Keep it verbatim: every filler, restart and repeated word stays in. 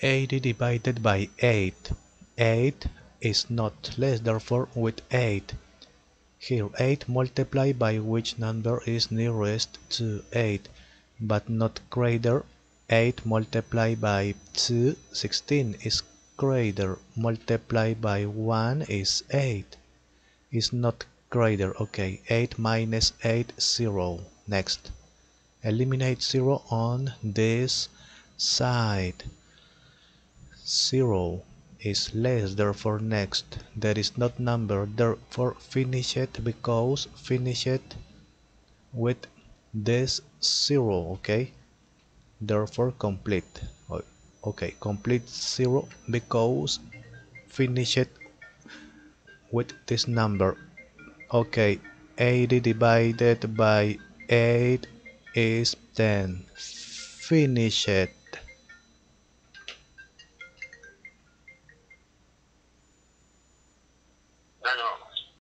eighty divided by eight. eight is not less, therefore with eight. Here eight multiplied by which number is nearest to eight, but not greater. eight multiplied by two, sixteen, is greater. Multiplied by one is eight. Is not greater. Okay, eight minus eight, zero. Next. Eliminate zero on this side. zero is less, therefore next. There is not number, therefore finish it, because finish it with this zero. Okay, therefore complete. Okay, complete zero because finish it with this number. Okay, eighty divided by eight is ten. Finish it.